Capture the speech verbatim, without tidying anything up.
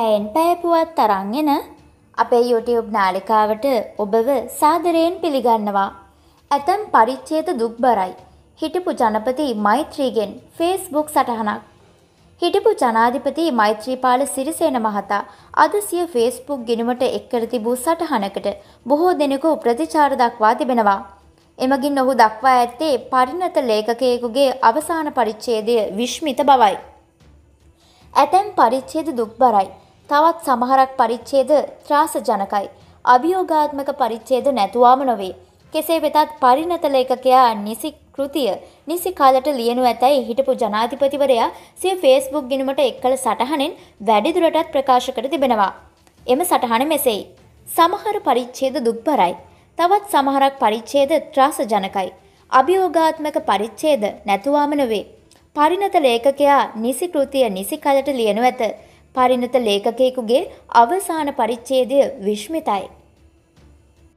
පැයෙන් පැය පුවත් තරන් එන අපේ YouTube නාලිකාවට ඔබව සාදරයෙන් පිළිගන්නවා. ඇතම් පරිච්ඡේද දුක්බරයි. හිටපු ජනපති මෛත්‍රීගෙන් Facebook සටහනක්. හිටපු ජනාධිපති මෛත්‍රීපාල සිරිසේන මහතා අද සිය Facebook ගිණුමට එක් කර තිබූ සටහනකට බොහෝ දෙනෙකු ප්‍රතිචාර දක්වා තිබෙනවා. එමගින් ඔහු දක්වා ඇත්තේ පරිණත ලේඛකයෙකුගේ අවසාන පරිච්ඡේදය විශ්මිත බවයි. ඇතැම් පරිච්ඡේද දුක්බරයි. තවත් සමහරක් පරිච්ඡේද ත්‍රාසජනකයි. අභියෝගාත්මක පරිච්ඡේද නැතුවම නොවේ. කෙසේ වෙතත් පරිණත ලේඛකයා නිසි කෘතිය නිසි කාලට ලියනු ඇතැයි හිටපු ජනාධිපතිවරයා සිය Facebook ගිණුමට එක් කළ සටහනෙන් වැඩිදුරටත් ප්‍රකාශ කර තිබෙනවා. එම සටහන මෙසේයි. සමහර පරිච්ඡේද දුක්බරයි. තවත් සමහරක් පරිච්ඡේද ත්‍රාසජනකයි. අභියෝගාත්මක පරිච්ඡේද නැතුවම නොවේ. පරිණත ලේඛකයා නිසි කෘතිය නිසි කලට ලියනු ඇත. පරිණත ලේඛකයෙකුගේ අවසාන පරිච්ඡේදය විශ්මිතයි.